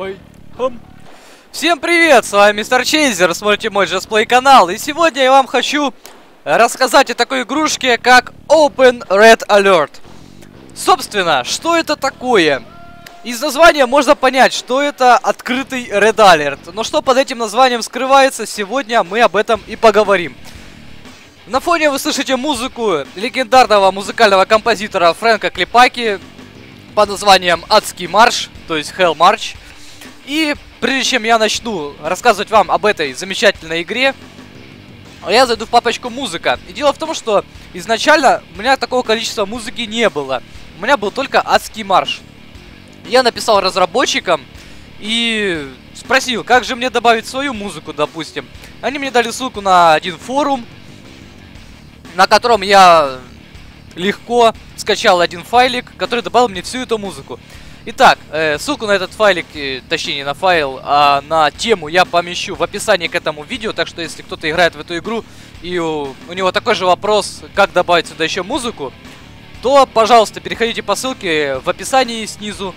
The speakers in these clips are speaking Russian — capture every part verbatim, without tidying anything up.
Ой, хм. Всем привет, с вами Мистер Чейзер, смотрите мой джесплей канал. И сегодня я вам хочу рассказать о такой игрушке, как Open Red Alert. Собственно, что это такое? Из названия можно понять, что это открытый Red Alert. Но что под этим названием скрывается, сегодня мы об этом и поговорим. На фоне вы слышите музыку легендарного музыкального композитора Фрэнка Клипаки под названием «Адский марш», то есть Hell March. И прежде чем я начну рассказывать вам об этой замечательной игре, я зайду в папочку «Музыка». И дело в том, что изначально у меня такого количества музыки не было. У меня был только «Адский марш». Я написал разработчикам и спросил, как же мне добавить свою музыку, допустим. Они мне дали ссылку на один форум, на котором я легко скачал один файлик, который добавил мне всю эту музыку. Итак, э, ссылку на этот файлик, э, точнее не на файл, а на тему я помещу в описании к этому видео. Так что если кто-то играет в эту игру и у, у него такой же вопрос, как добавить сюда еще музыку, то, пожалуйста, переходите по ссылке в описании снизу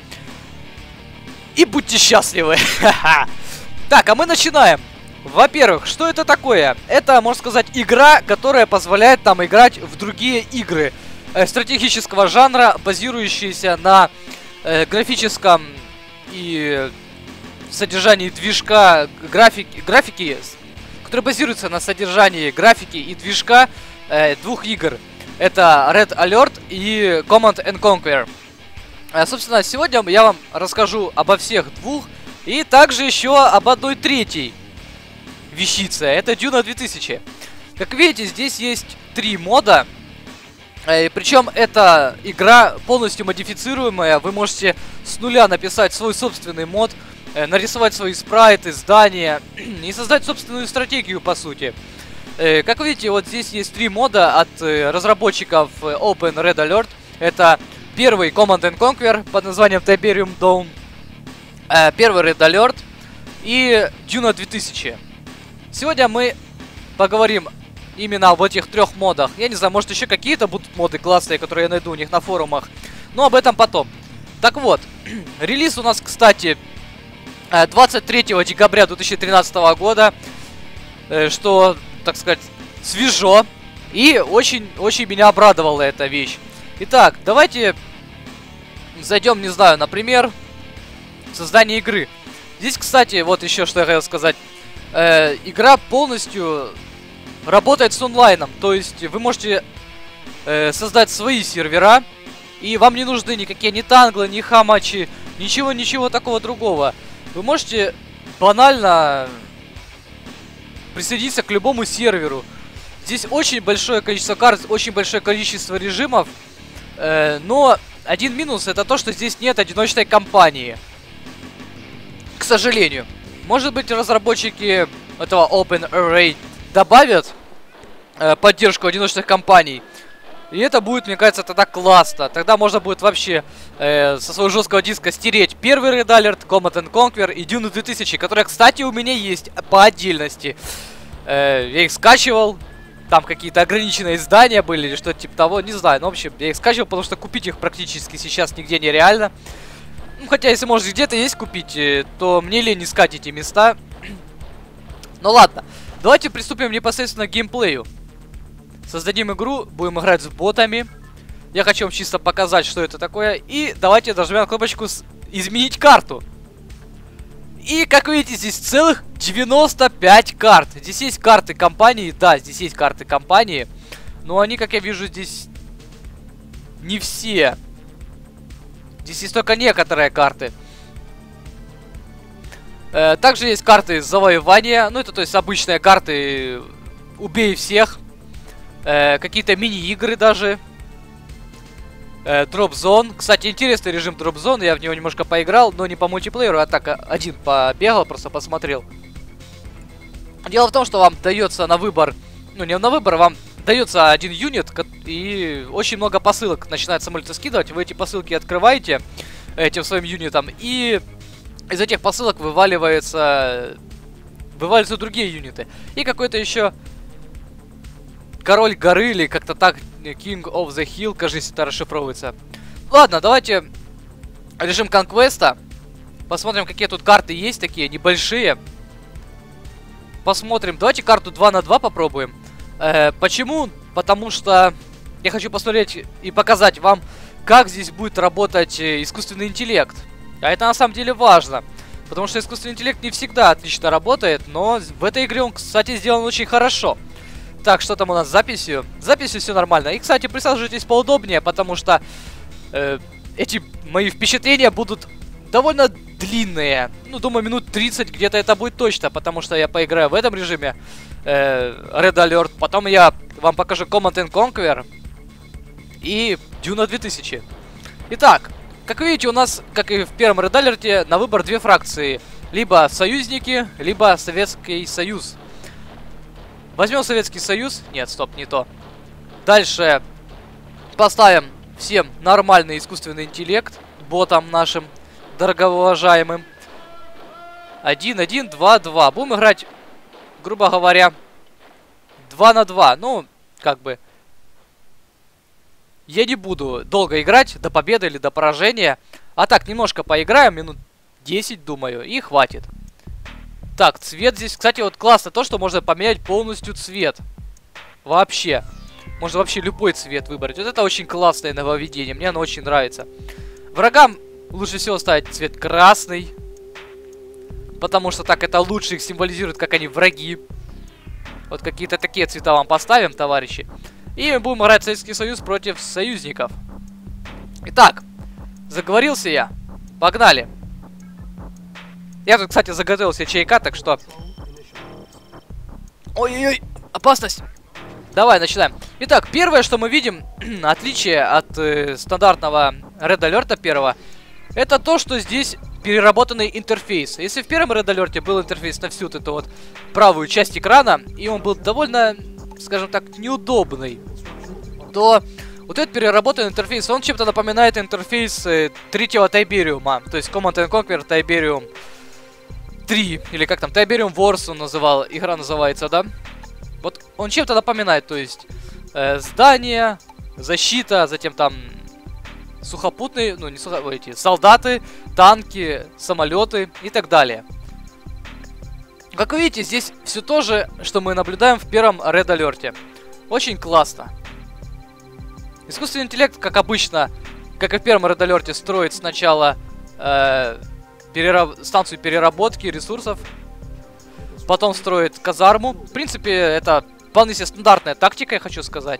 и будьте счастливы. Так, а мы начинаем. Во-первых, что это такое? Это, можно сказать, игра, которая позволяет нам играть в другие игры э, стратегического жанра, базирующиеся на э, графическом и содержании движка графики, графики, которые базируются на содержании графики и движка э, двух игр. Это Red Alert и Command and Conquer. Э, собственно, сегодня я вам расскажу обо всех двух и также еще об одной третьей вещица. Это Дюна две тысячи. Как видите, здесь есть три мода. Э, причем эта игра полностью модифицируемая. Вы можете с нуля написать свой собственный мод, э, нарисовать свои спрайты, здания и создать собственную стратегию, по сути. Э, как видите, вот здесь есть три мода от э, разработчиков Open Red Alert. Это первый Command and Conquer под названием Tiberium Dawn, э, первый Red Alert и Дюна две тысячи. Сегодня мы поговорим именно об этих трех модах. Я не знаю, может еще какие-то будут моды классные, которые я найду у них на форумах. Но об этом потом. Так вот, релиз у нас, кстати, двадцать третьего декабря две тысячи тринадцатого года. Что, так сказать, свежо. И очень-очень меня обрадовала эта вещь. Итак, давайте зайдем, не знаю, например, в создание игры. Здесь, кстати, вот еще что я хотел сказать. Э, игра полностью работает с онлайном, то есть вы можете э, создать свои сервера, и вам не нужны никакие ни танглы, ни хамачи, ничего-ничего такого другого. Вы можете банально присоединиться к любому серверу. Здесь очень большое количество карт, очень большое количество режимов, э, но один минус это то, что здесь нет одиночной кампании. К сожалению. Может быть, разработчики этого Open Array добавят э, поддержку одиночных компаний. И это будет, мне кажется, тогда классно. Тогда можно будет вообще э, со своего жесткого диска стереть первый Red Alert, Command and Conquer и Dune две тысячи, которые, кстати, у меня есть по отдельности. Э, я их скачивал. Там какие-то ограниченные издания были или что-то типа того. Не знаю. Но, в общем, я их скачивал, потому что купить их практически сейчас нигде нереально. Ну, хотя, если, может, где-то есть купить, то мне лень искать эти места. Ну, ладно. Давайте приступим непосредственно к геймплею. Создадим игру, будем играть с ботами. Я хочу вам чисто показать, что это такое. И давайте нажмем кнопочку с... «Изменить карту». И, как видите, здесь целых девяносто пять карт. Здесь есть карты компании. Да, здесь есть карты компании. Но они, как я вижу, здесь не все. Здесь есть только некоторые карты. Э, также есть карты завоевания. Ну, это, то есть, обычные карты «Убей всех». Э, Какие-то мини-игры даже. Э, Drop Zone. Кстати, интересный режим Drop Zone. Я в него немножко поиграл, но не по мультиплееру, а так один побегал, просто посмотрел. Дело в том, что вам дается на выбор... Ну, не на выбор, вам... Дается один юнит, и очень много посылок начинает самолеты скидывать. Вы эти посылки открываете этим своим юнитом, и из этих посылок вываливается, вываливаются другие юниты. И какой-то еще король горы, или как-то так, King of the Hill, кажется, это расшифровывается. Ладно, давайте режим конквеста. Посмотрим, какие тут карты есть, такие небольшие. Посмотрим. Давайте карту два на два попробуем. Э, почему? Потому что я хочу посмотреть и показать вам, как здесь будет работать искусственный интеллект. А это на самом деле важно. Потому что искусственный интеллект не всегда отлично работает, но в этой игре он, кстати, сделан очень хорошо. Так, что там у нас с записью? С записью все нормально. И, кстати, присаживайтесь поудобнее, потому что э, эти мои впечатления будут довольно длинные. Ну, думаю, минут тридцать где-то это будет точно, потому что я поиграю в этом режиме э, Red Alert. Потом я вам покажу Command and Conquer и Duna две тысячи. Итак, как вы видите, у нас, как и в первом Red Alert, на выбор две фракции. Либо союзники, либо Советский Союз. Возьмем Советский Союз. Нет, стоп, не то. Дальше поставим всем нормальный искусственный интеллект. Ботам нашим дорогоуважаемым. Один, один, два, два. Будем играть, грубо говоря, два на два. Ну, как бы... Я не буду долго играть, до победы или до поражения. А так, немножко поиграем, минут десять, думаю, и хватит. Так, цвет здесь, кстати, вот классно то, что можно поменять полностью цвет. Вообще. Можно вообще любой цвет выбрать. Вот это очень классное нововведение, мне оно очень нравится. Врагам лучше всего ставить цвет красный. Потому что так это лучше их символизирует, как они враги. Вот какие-то такие цвета вам поставим, товарищи. И мы будем играть в Советский Союз против союзников. Итак, заговорился я. Погнали. Я тут, кстати, заготовил себе чайка, так что... Ой-ой-ой, опасность. Давай, начинаем. Итак, первое, что мы видим, отличие от э, стандартного Red Alert первого, это то, что здесь переработанный интерфейс. Если в первом Red Alert был интерфейс на всю вот эту вот правую часть экрана, и он был довольно, скажем так, неудобный, то вот этот переработанный интерфейс, он чем-то напоминает интерфейс э, третьего Тайбериума, то есть Command and Conquer Tiberium три, или как там, Tiberium Wars он называл, игра называется, да? Вот он чем-то напоминает, то есть э, здание, защита, затем там сухопутные, ну не сухопутные, эти солдаты, танки, самолеты и так далее. Как вы видите, здесь все то же, что мы наблюдаем в первом Red Alert. Очень классно. Искусственный интеллект, как обычно, как и в первом Red Alert, строит сначала э, перераб станцию переработки ресурсов, потом строит казарму. В принципе, это вполне себе стандартная тактика, я хочу сказать.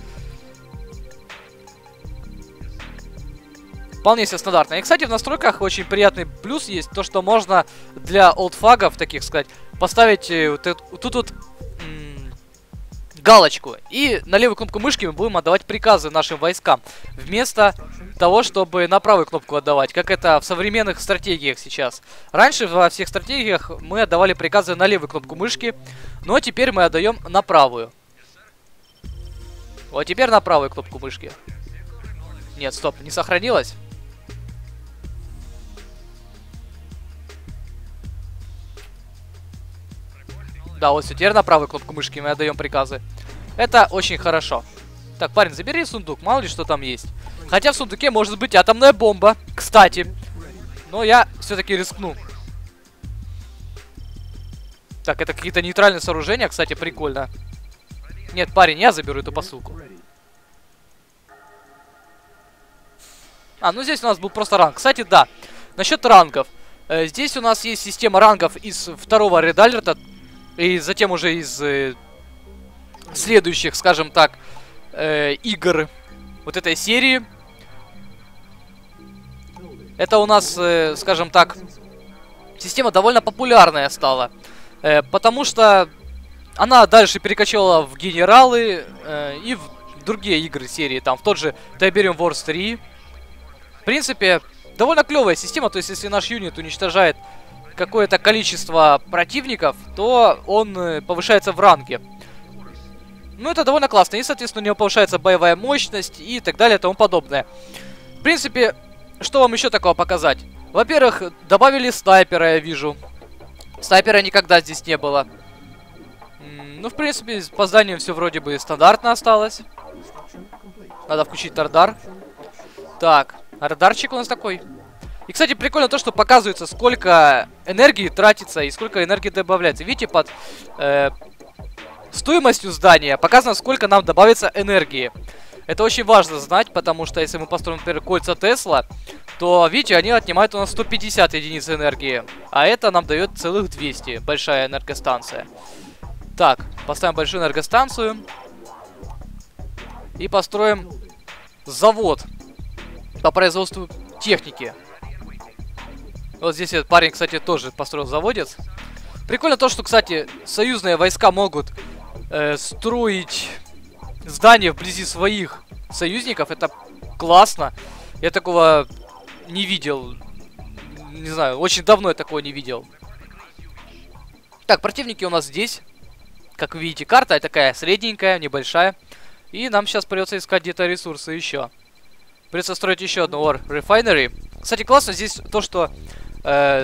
Вполне себе стандартная. И, кстати, в настройках очень приятный плюс есть. То, что можно для олдфагов, таких сказать, поставить э, вот эту, тут вот галочку. И на левую кнопку мышки мы будем отдавать приказы нашим войскам. Вместо того, чтобы на правую кнопку отдавать. Как это в современных стратегиях сейчас. Раньше во всех стратегиях мы отдавали приказы на левую кнопку мышки. Но теперь мы отдаем на правую. Вот теперь на правую кнопку мышки. Нет, стоп, не сохранилось. Да, вот все, теперь на правую кнопку мышки мы отдаем приказы. Это очень хорошо. Так, парень, забери сундук, мало ли что там есть. Хотя в сундуке может быть атомная бомба, кстати. Но я все-таки рискну. Так, это какие-то нейтральные сооружения, кстати, прикольно. Нет, парень, я заберу эту посылку. А, ну здесь у нас был просто ранг. Кстати, да, насчет рангов. Э, здесь у нас есть система рангов из второго Red Alert. И затем уже из э, следующих, скажем так, э, игр вот этой серии. Это у нас, э, скажем так, система довольно популярная стала. Э, потому что она дальше перекачала в генералы э, и в другие игры серии. Там в тот же Tiberium Wars три. В принципе, довольно клевая система. То есть, если наш юнит уничтожает какое-то количество противников, то он э, повышается в ранге. Ну, это довольно классно. И, соответственно, у него повышается боевая мощность и так далее и тому подобное. В принципе, что вам еще такого показать? Во-первых, добавили снайпера, я вижу. Снайпера никогда здесь не было. М-м, ну, в принципе, по зданию все вроде бы стандартно осталось. Надо включить радар. Так, радарчик у нас такой. И, кстати, прикольно то, что показывается, сколько энергии тратится и сколько энергии добавляется. Видите, под э, стоимостью здания показано, сколько нам добавится энергии. Это очень важно знать, потому что если мы построим, например, кольца Тесла, то, видите, они отнимают у нас сто пятьдесят единиц энергии. А это нам дает целых двести. Большая энергостанция. Так, поставим большую энергостанцию. И построим завод по производству техники. Вот здесь этот парень, кстати, тоже построил заводец. Прикольно то, что, кстати, союзные войска могут э, строить здания вблизи своих союзников. Это классно. Я такого не видел. Не знаю, очень давно я такого не видел. Так, противники у нас здесь. Как вы видите, карта такая средненькая, небольшая. И нам сейчас придется искать где-то ресурсы еще. Придется строить еще одну Ore Refinery. Кстати, классно здесь то, что э,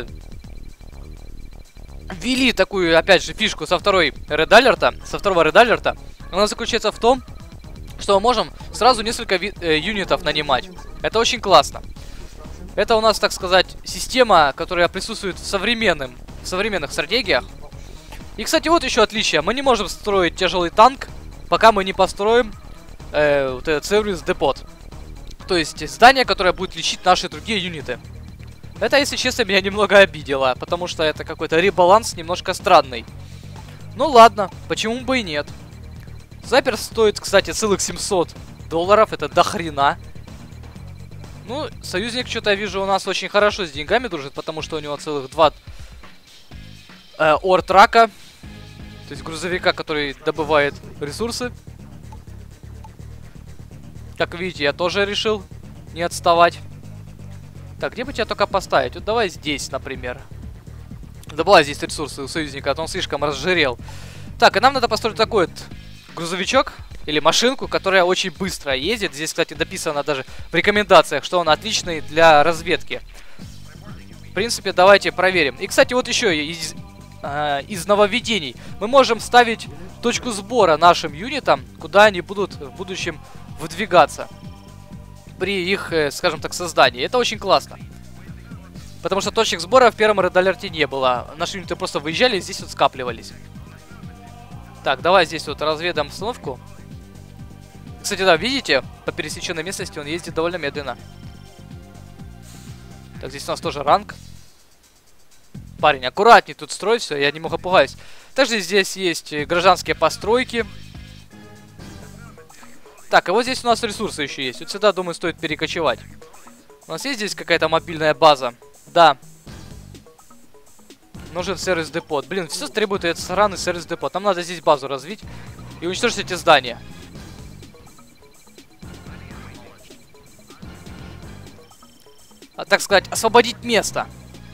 ввели такую, опять же, фишку со второй Red Alert, со второго Red Alert. Она заключается в том, что мы можем сразу несколько э, юнитов нанимать. Это очень классно. Это у нас, так сказать, система, которая присутствует в, современном, в современных стратегиях. И, кстати, вот еще отличие. Мы не можем строить тяжелый танк, пока мы не построим э, вот этот сервис депот. То есть здание, которое будет лечить наши другие юниты. Это, если честно, меня немного обидело, потому что это какой-то ребаланс немножко странный. Ну ладно, почему бы и нет. Снайпер стоит, кстати, целых семьсот долларов, это до хрена. Ну, союзник, что-то я вижу, у нас очень хорошо с деньгами дружит, потому что у него целых два э, ор-трака. То есть грузовика, который добывает ресурсы. Как видите, я тоже решил не отставать. Так, где бы тебя только поставить? Вот давай здесь, например. Добывай здесь ресурсы у союзника, а то он слишком разжирел. Так, и нам надо построить такой вот грузовичок или машинку, которая очень быстро ездит. Здесь, кстати, дописано даже в рекомендациях, что он отличный для разведки. В принципе, давайте проверим. И, кстати, вот еще из, э, из нововведений. Мы можем ставить точку сбора нашим юнитам, куда они будут в будущем выдвигаться при их, э, скажем так, создании. Это очень классно. Потому что точек сбора в первом Red Alert не было. Наши юниты просто выезжали и здесь вот скапливались. Так, давай здесь вот разведаем обстановку. Кстати, да, видите, по пересеченной местности он ездит довольно медленно. Так, здесь у нас тоже ранг. Парень, аккуратней тут строй все, я немного пугаюсь. Также здесь есть гражданские постройки. Так, и вот здесь у нас ресурсы еще есть. Вот сюда, думаю, стоит перекочевать. У нас есть здесь какая-то мобильная база? Да. Нужен сервис-депот. Блин, все требует этот сраный сервис-депот. Нам надо здесь базу развить и уничтожить эти здания. А, так сказать, освободить место.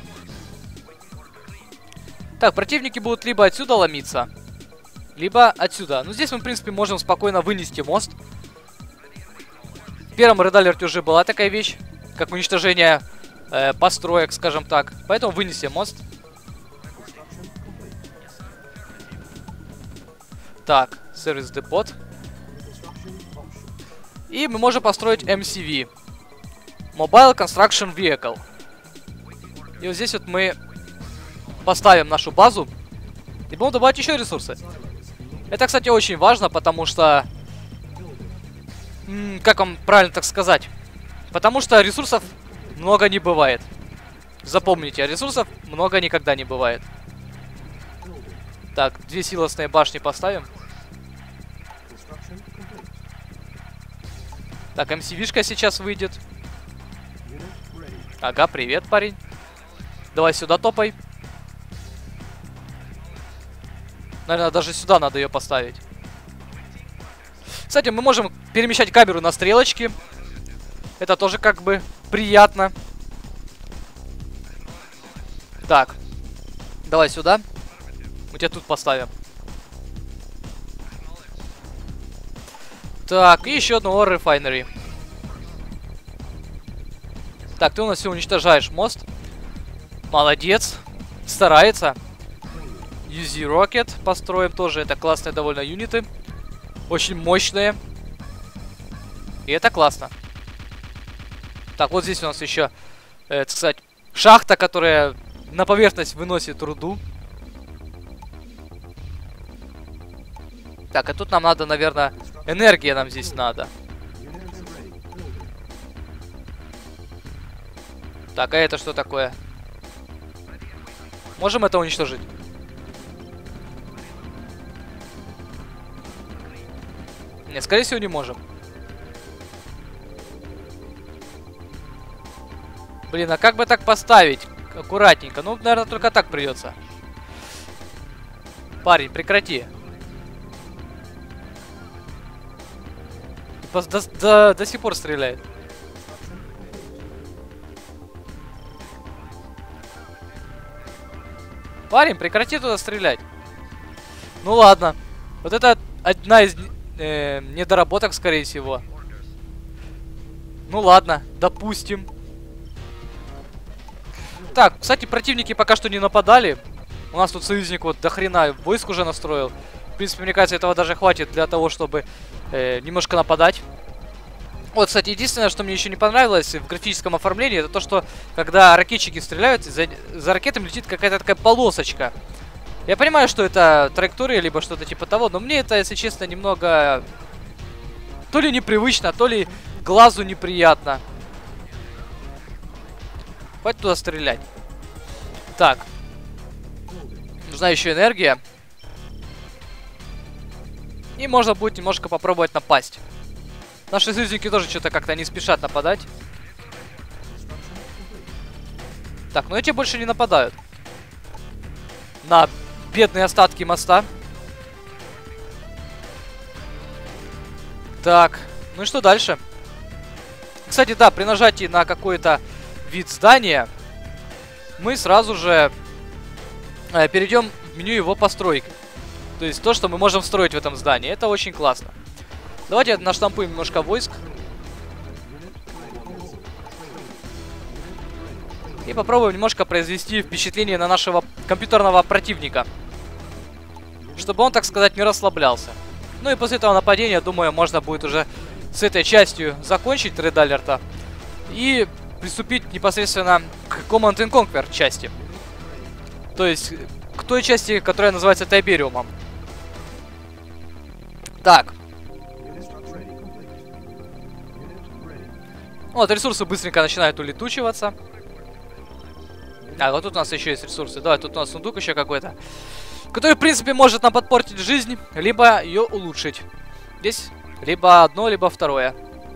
Так, противники будут либо отсюда ломиться, либо отсюда. Ну, здесь мы, в принципе, можем спокойно вынести мост. В первом Red Alert уже была такая вещь, как уничтожение э, построек, скажем так. Поэтому вынесем мост. Так, сервис-депот. И мы можем построить эм си ви. Mobile Construction Vehicle. И вот здесь вот мы поставим нашу базу. И будем добавить еще ресурсы. Это, кстати, очень важно, потому что... Как вам правильно так сказать? Потому что ресурсов много не бывает. Запомните, ресурсов много никогда не бывает. Так, две силосные башни поставим. Так, эм си ви-шка сейчас выйдет. Ага, привет, парень. Давай сюда топай. Наверное, даже сюда надо ее поставить. Кстати, мы можем перемещать камеру на стрелочки. Это тоже как бы приятно. Так. Давай сюда. Мы тебя тут поставим. Так, и еще одну Ore Refinery. Так, ты у нас все уничтожаешь мост. Молодец. Старается. ю зет Rocket построим тоже. Это классные довольно юниты. Очень мощные. И это классно. Так, вот здесь у нас еще э, так сказать, шахта, которая на поверхность выносит руду. Так, а тут нам надо, наверное, энергия нам здесь надо. Так, а это что такое? Можем это уничтожить? Нет, скорее всего, не можем. Блин, а как бы так поставить? Аккуратненько. Ну, наверное, только так придется. Парень, прекрати. До, до, до сих пор стреляет. Парень, прекрати туда стрелять. Ну ладно. Вот это одна из э, недоработок, скорее всего. Ну ладно, допустим. Так, кстати, противники пока что не нападали. У нас тут союзник вот до хрена войск уже настроил. В принципе, мне кажется, этого даже хватит для того, чтобы э, немножко нападать. Вот, кстати, единственное, что мне еще не понравилось в графическом оформлении, это то, что когда ракетчики стреляют, за, за ракетами летит какая-то такая полосочка. Я понимаю, что это траектория, либо что-то типа того, но мне это, если честно, немного то ли непривычно, то ли глазу неприятно. Хватит туда стрелять. Так. Нужна еще энергия. И можно будет немножко попробовать напасть. Наши союзники тоже что-то как-то не спешат нападать. Так, ну эти больше не нападают. На бедные остатки моста. Так, ну и что дальше? Кстати, да, при нажатии на какой-то вид здания мы сразу же э, перейдем в меню его постройки. То есть то, что мы можем строить в этом здании. Это очень классно. Давайте наштампуем немножко войск. И попробуем немножко произвести впечатление на нашего компьютерного противника. Чтобы он, так сказать, не расслаблялся. Ну и после этого нападения, думаю, можно будет уже с этой частью закончить Red Alert и приступить непосредственно к Command and Conquer части. То есть к той части, которая называется Тайбериумом. Так. Вот, ресурсы быстренько начинают улетучиваться. А, вот тут у нас еще есть ресурсы. Да, тут у нас сундук еще какой-то, который, в принципе, может нам подпортить жизнь, либо ее улучшить. Здесь либо одно, либо второе.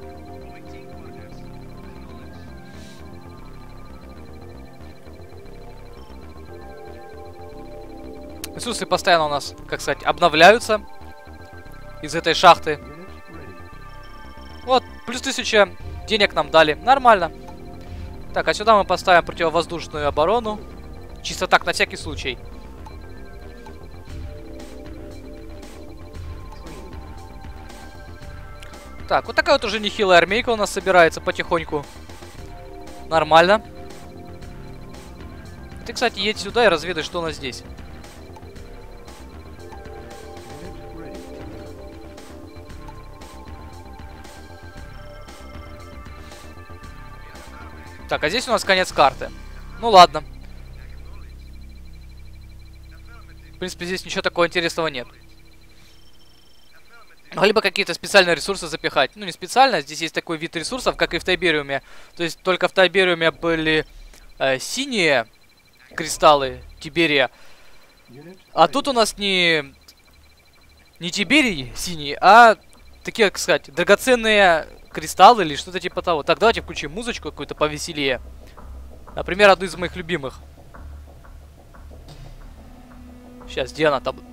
Ресурсы постоянно у нас, как сказать, обновляются из этой шахты. Вот, плюс тысяча денег нам дали. Нормально. Так, а сюда мы поставим противовоздушную оборону. Чисто так, на всякий случай. Так, вот такая вот уже нехилая армейка у нас собирается потихоньку. Нормально. Ты, кстати, едь сюда и разведай, что у нас здесь. Так, а здесь у нас конец карты. Ну ладно. В принципе, здесь ничего такого интересного нет. Либо какие-то специальные ресурсы запихать. Ну, не специально, здесь есть такой вид ресурсов, как и в Тайбериуме. То есть только в Тайбериуме были э, синие кристаллы Тиберия. А тут у нас не, не Тиберий синий, а такие, как сказать, драгоценные кристаллы или что-то типа того. Так, давайте включим музычку какую-то повеселее. Например, одну из моих любимых. Сейчас, где она там?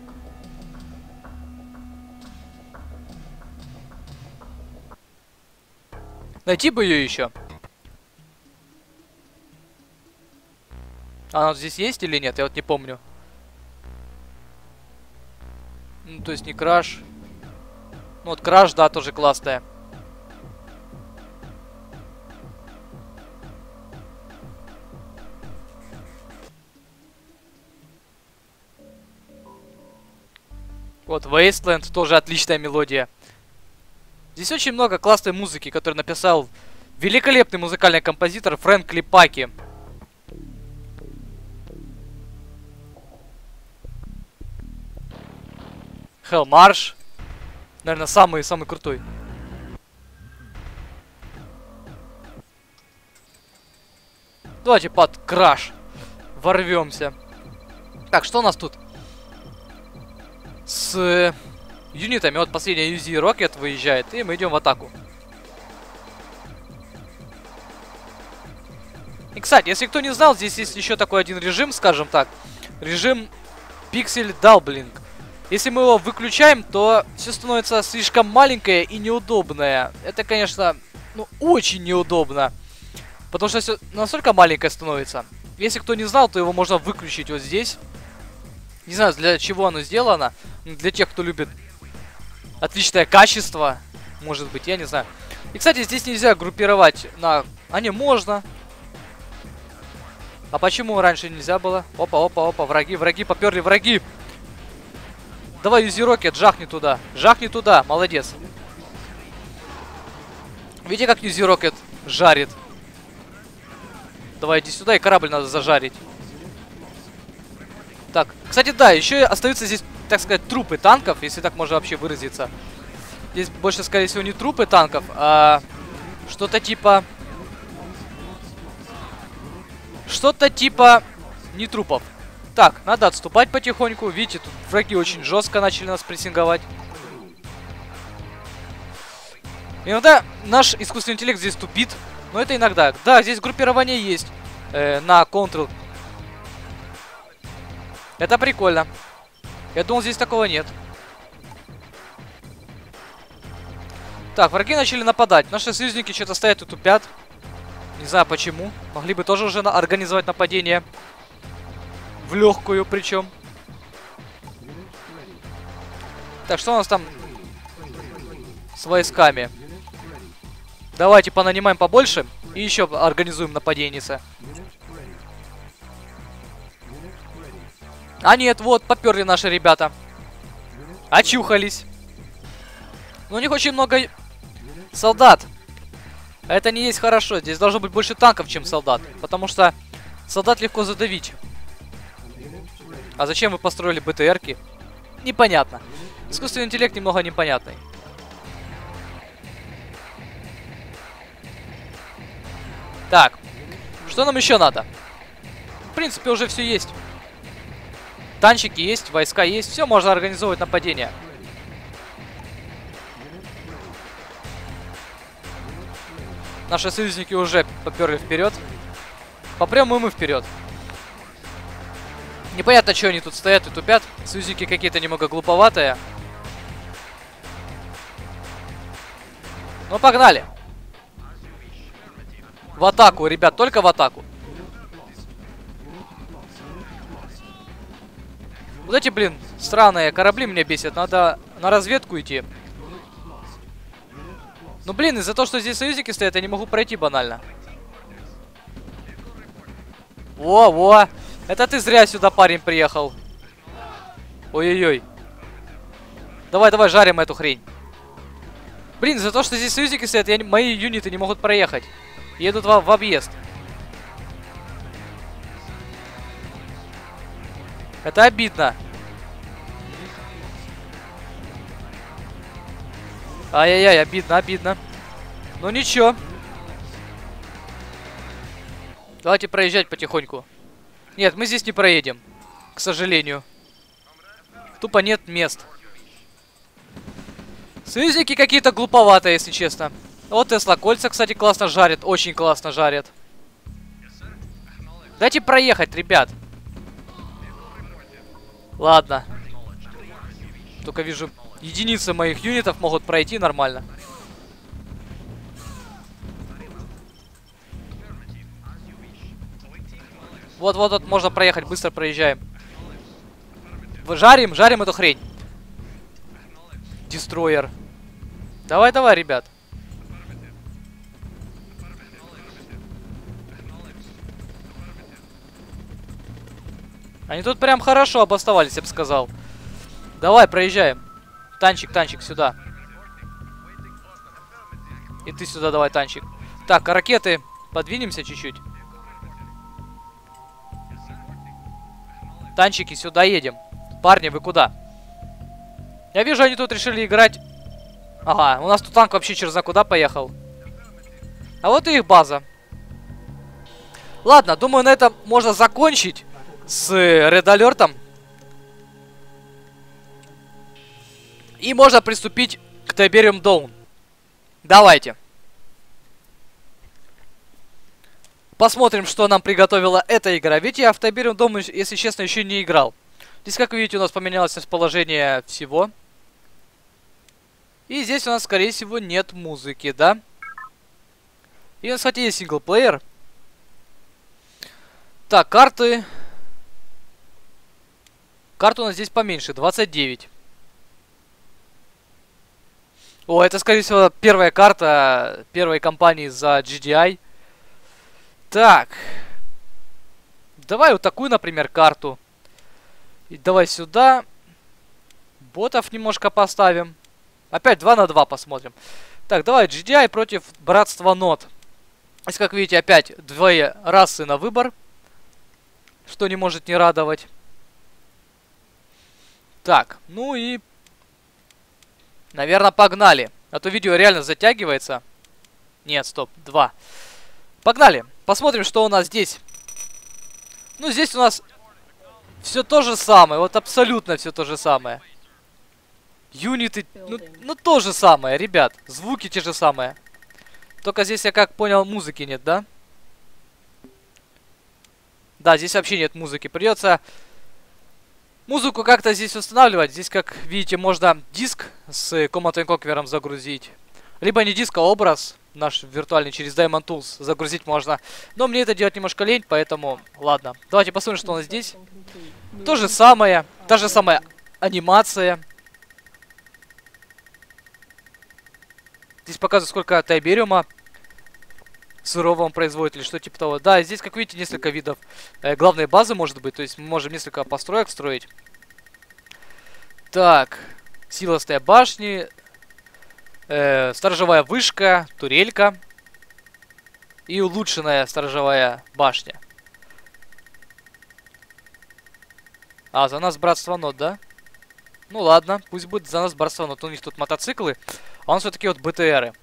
Найти бы ее еще. Она здесь есть или нет? Я вот не помню. Ну, то есть не краш. Ну, вот краш, да, тоже классная. Вот, Wasteland, тоже отличная мелодия. Здесь очень много классной музыки, которую написал Великолепный музыкальный композитор Фрэнк Клипаки. Hell Marsh. Наверное, самый-самый крутой. Давайте под краш ворвемся. Так, что у нас тут? С э, юнитами. Вот последняя ю зет Rocket выезжает. И мы идем в атаку. И, кстати, если кто не знал, здесь есть еще такой один режим, скажем так. Режим Pixel Doubling. Если мы его выключаем, то все становится слишком маленькое и неудобное. Это, конечно, ну, очень неудобно. Потому что все настолько маленькое становится. Если кто не знал, то его можно выключить вот здесь. Не знаю, для чего оно сделано. Для тех, кто любит отличное качество. Может быть, я не знаю. И, кстати, здесь нельзя группировать на... А не, можно. А почему раньше нельзя было? Опа, опа, опа, враги, враги, поперли, враги. Давай, ю зет Rocket, жахни туда. Жахни туда, молодец. Видите, как ю зет Rocket жарит? Давай, иди сюда, и корабль надо зажарить. Так, кстати, да, еще остаются здесь, так сказать, трупы танков, если так можно вообще выразиться. Здесь больше, скорее всего, не трупы танков, а что-то типа... Что-то типа не трупов. Так, надо отступать потихоньку. Видите, тут враги очень жестко начали нас прессинговать. Иногда наш искусственный интеллект здесь тупит. Но это иногда. Да, здесь группирование есть. Э, на Ctrl. Это прикольно. Я думал, здесь такого нет. Так, враги начали нападать. Наши союзники что-то стоят и тупят. Не знаю почему. Могли бы тоже уже на организовать нападение. В легкую причем. Так, что у нас там с войсками? Давайте понанимаем побольше. И еще организуем нападение. А нет, вот, поперли наши ребята. Очухались. Но у них очень много солдат. А это не есть хорошо. Здесь должно быть больше танков, чем солдат. Потому что солдат легко задавить. А зачем вы построили бэ тэ эрки? Непонятно. Искусственный интеллект немного непонятный. Так. Что нам еще надо? В принципе, уже все есть. Танчики есть, войска есть. Все, можно организовывать нападение. Наши союзники уже поперли вперед. Попрем и мы вперед. Непонятно, что они тут стоят и тупят. Союзники какие-то немного глуповатые. Ну, погнали. В атаку, ребят, только в атаку. Вот эти, блин, странные корабли меня бесят. Надо на разведку идти. Ну, блин, из-за того, что здесь союзники стоят, я не могу пройти банально. Во, во. Это ты зря сюда, парень, приехал. Ой-ой-ой. Давай, давай, жарим эту хрень. Блин, из-за того, что здесь союзники стоят, я, мои юниты не могут проехать. Едут в, в объезд. Это обидно. Ай-яй-яй, обидно, обидно. Ну ничего. Давайте проезжать потихоньку. Нет, мы здесь не проедем. К сожалению. Тупо нет мест. Союзники какие-то глуповатые, если честно. Вот Тесла кольца, кстати, классно жарит. Очень классно жарит. Дайте проехать, ребят. Ладно. Только вижу, единицы моих юнитов могут пройти нормально. Вот-вот-вот, можно проехать, быстро проезжаем. Жарим, жарим эту хрень. Дестройер. Давай-давай, ребят. Они тут прям хорошо обосновались, я бы сказал. Давай, проезжаем. Танчик, танчик, сюда. И ты сюда давай, танчик. Так, а ракеты подвинемся чуть-чуть. Танчики, сюда едем. Парни, вы куда? Я вижу, они тут решили играть. Ага, у нас тут танк вообще черт знает куда поехал. А вот и их база. Ладно, думаю, на этом можно закончить с Red Alert. И можно приступить к Tiberium Dawn. Давайте. Посмотрим, что нам приготовила эта игра. Ведь я в Tiberium Dawn, если честно, еще не играл. Здесь, как вы видите, у нас поменялось расположение всего. И здесь у нас, скорее всего, нет музыки, да? И у нас, кстати, есть синглплеер. Так, карты. Карты у нас здесь поменьше, двадцать девять. О, это, скорее всего, первая карта первой компании за джи ди ай. Так. Давай вот такую, например, карту. И давай сюда. Ботов немножко поставим. Опять два на два посмотрим. Так, давай джи ди ай против Братства Нод. Здесь, как видите, опять две расы на выбор. Что не может не радовать. Так, ну и... Наверное, погнали. А то видео реально затягивается. Нет, стоп, два. Погнали. Посмотрим, что у нас здесь. Ну, здесь у нас все то же самое. Вот абсолютно все то же самое. Юниты, ну, ну то же самое, ребят. Звуки те же самые. Только здесь, я как понял, музыки нет, да? Да, здесь вообще нет музыки. Придется музыку как-то здесь устанавливать. Здесь, как видите, можно диск с Command энд Conquer загрузить. Либо не диск, а образ наш виртуальный через Diamond Tools загрузить можно. Но мне это делать немножко лень, поэтому ладно. Давайте посмотрим, что у нас здесь. То же самое. Та же самая анимация. Здесь показывают, сколько Тайбериума сырого он производит или что типа того. Да, здесь, как видите, несколько видов э, главной базы может быть. То есть мы можем несколько построек строить. Так. Силостые башни. Э, сторожевая вышка. Турелька. И улучшенная сторожевая башня. А, за нас Братство Нод, да? Ну ладно, пусть будет за нас Братство Нод. У них тут мотоциклы, а у нас все-таки вот бэ тэ эры.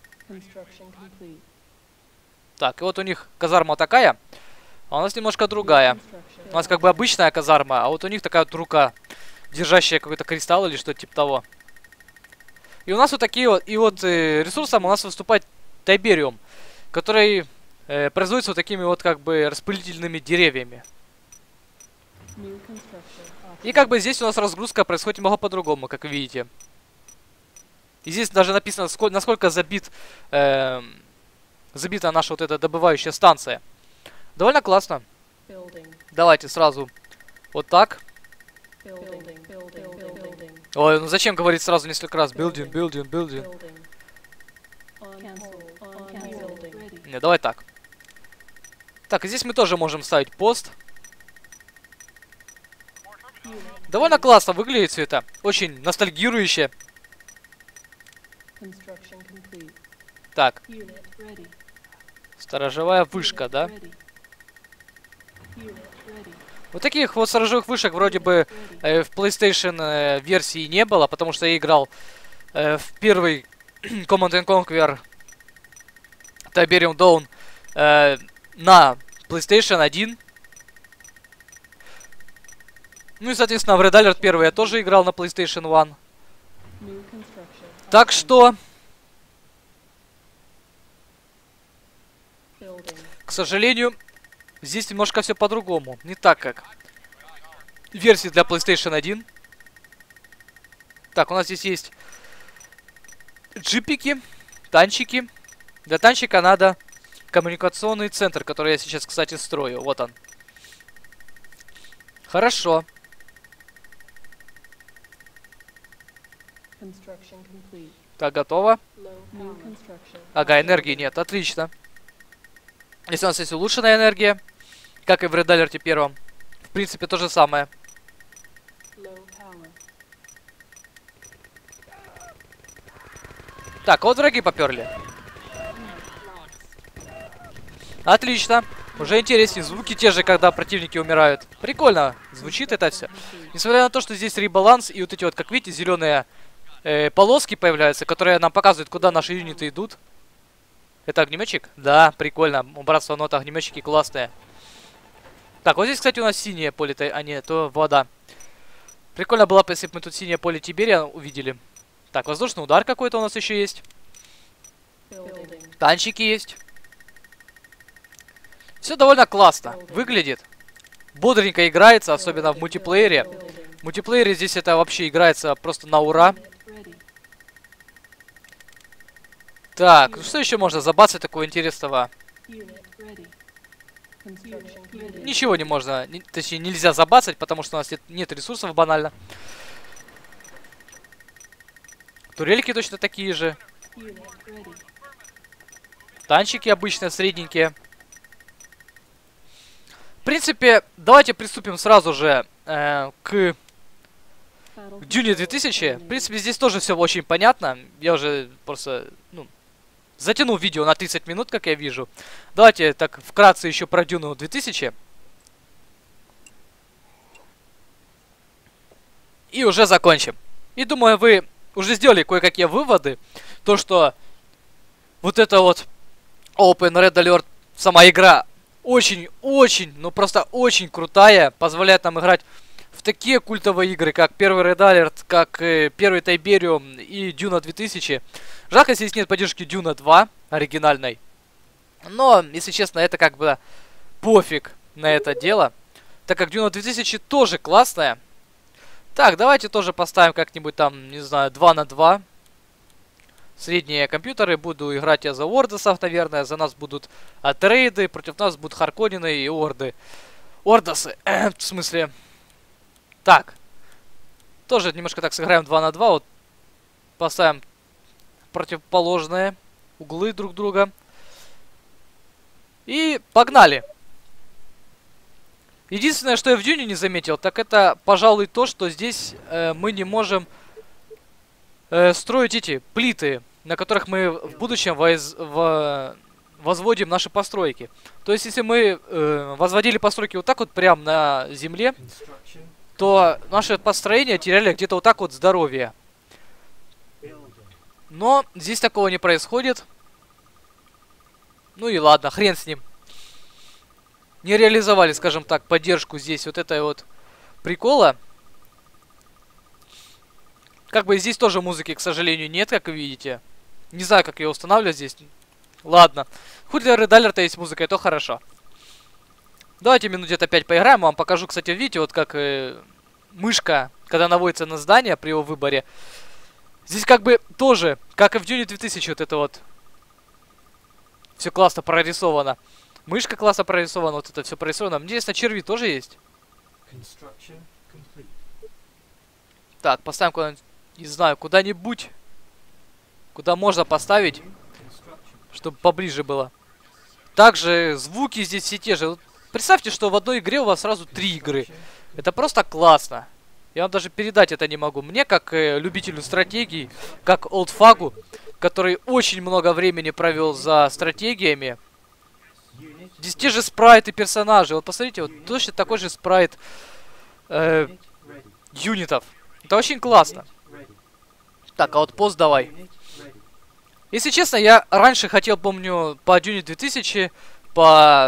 Так, и вот у них казарма такая, а у нас немножко другая. У нас как бы обычная казарма, а вот у них такая вот рука, держащая какой-то кристалл или что-то типа того. И у нас вот такие вот, и вот э, ресурсом у нас выступает Тайбериум, который э, производится вот такими вот как бы распылительными деревьями. И как бы здесь у нас разгрузка происходит немного по-другому, как видите. И здесь даже написано, сколь, насколько забит, э, забита наша вот эта добывающая станция. Довольно классно. Building. Давайте сразу вот так. Building, building, building. Ой, ну зачем говорить сразу несколько раз? Building, building, building. Не, давай так. Так, и здесь мы тоже можем ставить пост. Довольно классно выглядит все это. Очень ностальгирующе. Так. Сторожевая вышка, да? Вот таких вот сторожевых вышек вроде бы э, в PlayStation э, версии не было, потому что я играл э, в первый Command энд Conquer Tiberium Dawn э, на PlayStation один. Ну и, соответственно, в Red Alert один я тоже играл на PlayStation один. Так что... К сожалению, здесь немножко все по-другому. Не так, как версии для PlayStation один. Так, у нас здесь есть джипики, танчики. Для танчика надо коммуникационный центр, который я сейчас, кстати, строю. Вот он. Хорошо. Так, готово. Ага, энергии нет. Отлично. Если у нас есть улучшенная энергия, как и в Red Alert один, в принципе, то же самое. Так, вот враги поперли. Отлично. Уже интереснее. Звуки те же, когда противники умирают. Прикольно. Звучит это все. Несмотря на то, что здесь ребаланс и вот эти вот, как видите, зеленые э, полоски появляются, которые нам показывают, куда наши юниты идут. Это огнеметчик? Да, прикольно. У братства нота огнеметчики классные. Так, вот здесь, кстати, у нас синее поле, а не, то вода. Прикольно было бы, если бы мы тут синее поле Тиберия увидели. Так, воздушный удар какой-то у нас еще есть. Танчики есть. Все довольно классно выглядит. Бодренько играется, особенно в мультиплеере. В мультиплеере здесь это вообще играется просто на ура. Так, ну что еще можно забацать такого интересного? Ничего не можно, не, точнее нельзя забацать, потому что у нас нет, нет ресурсов банально. Турельки точно такие же. Танчики обычно средненькие. В принципе, давайте приступим сразу же э, к Дюне две тысячи. В принципе, здесь тоже все очень понятно. Я уже просто, ну, затянул видео на тридцать минут, как я вижу. Давайте так вкратце еще про Дюну две тысячи. И уже закончим. И думаю, вы уже сделали кое-какие выводы. То, что вот это вот Open Red Alert, сама игра, очень-очень, ну просто очень крутая. Позволяет нам играть в такие культовые игры, как первый Red Alert, как э, первый Tiberium и Дюна две тысячи. Жалко, если здесь нет поддержки Дюна два оригинальной. Но, если честно, это как бы пофиг на это дело. Так как Дюна две тысячи тоже классная. Так, давайте тоже поставим как-нибудь там, не знаю, два на два. Средние компьютеры. Буду играть я за Ордосов, наверное. За нас будут а, трейды. Против нас будут Харконины и Орды. Ордосы. В смысле. Так. Тоже немножко так сыграем два на два. Вот поставим противоположные углы друг друга. И погнали. Единственное, что я в Дюне не заметил, так это, пожалуй, то, что здесь э, мы не можем э, строить эти плиты, на которых мы в будущем воз, в, возводим наши постройки. То есть, если мы э, возводили постройки вот так вот прямо на земле, то наши построения теряли где-то вот так вот здоровье. Но здесь такого не происходит. Ну и ладно, хрен с ним. Не реализовали, скажем так, поддержку здесь вот этой вот прикола. Как бы здесь тоже музыки, к сожалению, нет, как вы видите. Не знаю, как ее устанавливать здесь. Ладно. Хоть для Red Alert есть музыка, это хорошо. Давайте минут где-то пять поиграем. Вам покажу, кстати, видите, вот как э, мышка, когда наводится на здание при его выборе. Здесь как бы тоже, как и в Дюне две тысячи, вот это вот все классно прорисовано. Мышка классно прорисована, вот это все прорисовано. Мне интересно, черви тоже есть? Так, поставим куда-нибудь, не знаю, куда-нибудь. Куда можно поставить, чтобы поближе было. Также звуки здесь все те же. Вот представьте, что в одной игре у вас сразу три игры. Это просто классно. Я вам даже передать это не могу. Мне, как э, любителю стратегий, как олдфагу, который очень много времени провел за стратегиями. Здесь те же спрайты персонажей. Вот посмотрите, вот точно такой же спрайт э, юнитов. Это очень классно. Так, а вот пост давай. Если честно, я раньше хотел, помню, по Дюне две тысячи, по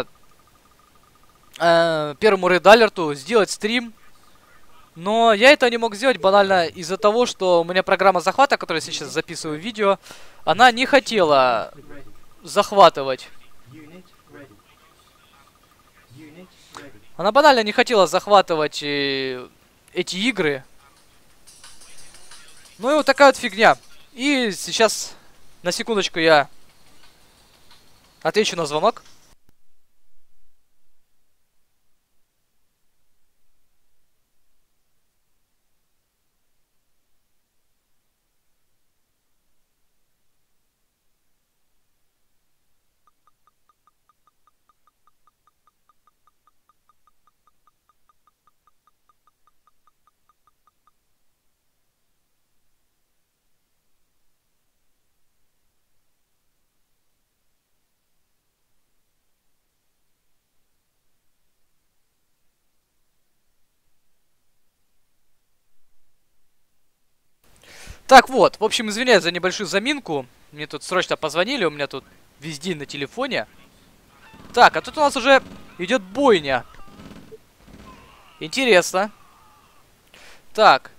э, первому Red Alert сделать стрим. Но я это не мог сделать банально из-за того, что у меня программа захвата, которую я сейчас записываю видео, она не хотела захватывать. Она банально не хотела захватывать э, эти игры. Ну и вот такая вот фигня. И сейчас, на секундочку, я отвечу на звонок. Так вот, в общем, извиняюсь за небольшую заминку. Мне тут срочно позвонили, у меня тут везде на телефоне. Так, а тут у нас уже идет бойня. Интересно. Так.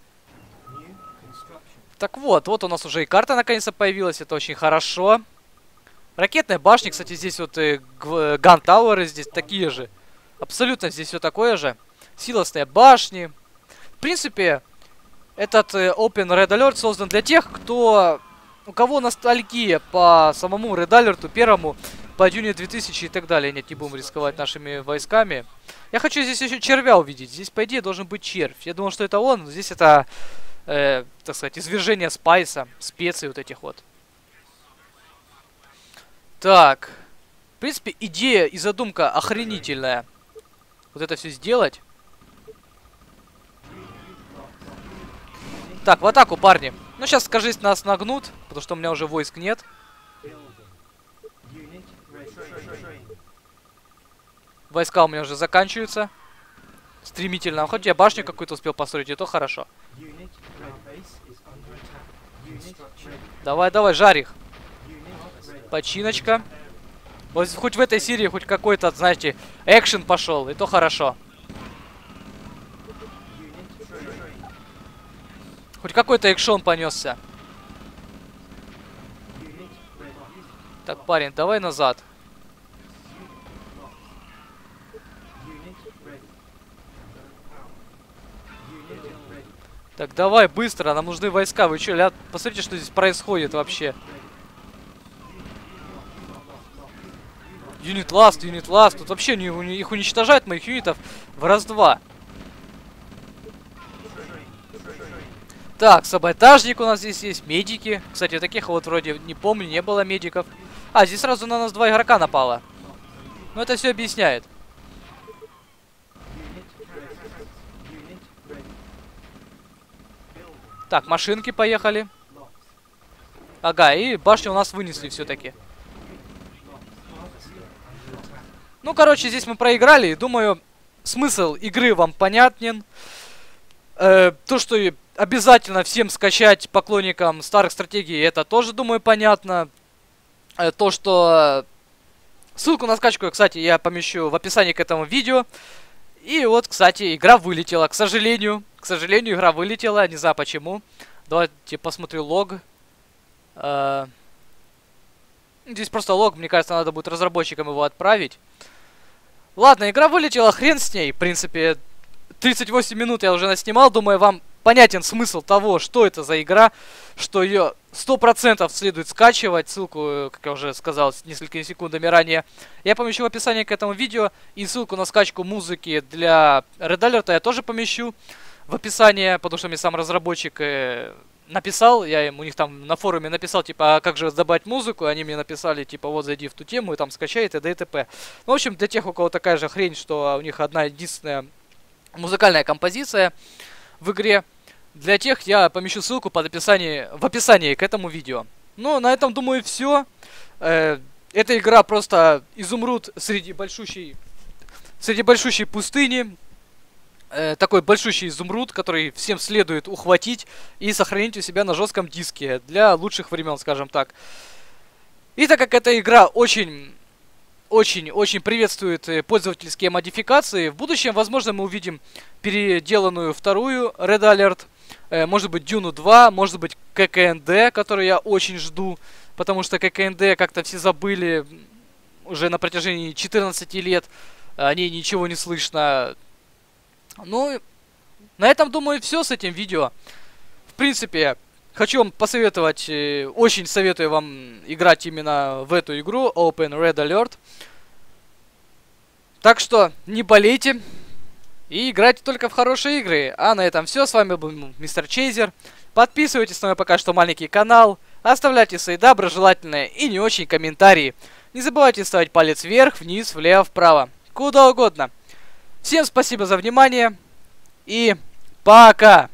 Так вот, вот у нас уже и карта наконец-то появилась, это очень хорошо. Ракетная башня, кстати, здесь вот и ган-тауэры здесь такие же. Абсолютно здесь все такое же. Силосные башни. В принципе, этот э, Open Red Alert создан для тех, кто... У кого ностальгия по самому Red Alert первому, по Dune две тысячи и так далее. Нет, не будем рисковать нашими войсками. Я хочу здесь еще червя увидеть. Здесь, по идее, должен быть червь. Я думал, что это он, но здесь это, э, так сказать, извержение спайса, специй вот этих вот. Так. В принципе, идея и задумка охренительная. Вот это все сделать. Так, в атаку, парни. Ну, сейчас, скажись, нас нагнут, потому что у меня уже войск нет. Войска у меня уже заканчиваются. Стремительно. Хоть я башню какую-то успел построить, и то хорошо. Давай, давай, жарь их. Починочка. Вот хоть в этой серии хоть какой-то, знаете, экшен пошел, и то хорошо. Хоть какой-то экшон понесся. Так, парень, давай назад. Так, давай, быстро, нам нужны войска. Вы че, ля... посмотрите, что здесь происходит вообще. Юнит ласт, юнит ласт. Тут вообще не, не, их уничтожают, моих юнитов, в раз-два. Так, саботажник у нас здесь есть, медики. Кстати, таких вот вроде не помню, не было медиков. А, здесь сразу на нас два игрока напало. Ну, это все объясняет. Так, машинки поехали. Ага, и башню у нас вынесли все-таки. Ну, короче, здесь мы проиграли. И думаю, смысл игры вам понятен. Э, то, что обязательно всем скачать поклонникам старых стратегий, это тоже, думаю, понятно. Э, то, что... Ссылку на скачку, кстати, я помещу в описании к этому видео. И вот, кстати, игра вылетела, к сожалению. К сожалению, игра вылетела, не знаю почему. Давайте посмотрю лог. Э, здесь просто лог, мне кажется, надо будет разработчикам его отправить. Ладно, игра вылетела, хрен с ней. В принципе, тридцать восемь минут я уже наснимал. Думаю, вам понятен смысл того, что это за игра. Что ее сто процентов следует скачивать. Ссылку, как я уже сказал несколькими секундами ранее, я помещу в описании к этому видео. И ссылку на скачку музыки для Red Alert я тоже помещу в описании. Потому что мне сам разработчик э, написал. Я им у них там на форуме написал, типа, а как же добавить музыку. Они мне написали, типа, вот зайди в ту тему и там скачай, т.д. и т.п. Ну, в общем, для тех, у кого такая же хрень, что у них одна единственная музыкальная композиция в игре, для тех я помещу ссылку под описание, в описании к этому видео. Ну, на этом, думаю, все. Э, эта игра просто изумруд среди большущей, среди большущей пустыни. Э, такой большущий изумруд, который всем следует ухватить и сохранить у себя на жестком диске для лучших времен, скажем так. И так как эта игра очень... Очень-очень приветствует пользовательские модификации. В будущем, возможно, мы увидим переделанную вторую Red Alert. Э, может быть, Dune два, может быть, ка ка эн дэ, который я очень жду. Потому что ка ка эн дэ как-то все забыли уже на протяжении четырнадцати лет. О ней ничего не слышно. Ну, на этом, думаю, все с этим видео. В принципе... Хочу вам посоветовать, э, очень советую вам играть именно в эту игру, Open Red Alert. Так что не болейте и играйте только в хорошие игры. А на этом все. С вами был мистер Чейзер. Подписывайтесь на мой пока что маленький канал. Оставляйте свои доброжелательные и не очень комментарии. Не забывайте ставить палец вверх, вниз, влево, вправо. Куда угодно. Всем спасибо за внимание. И пока!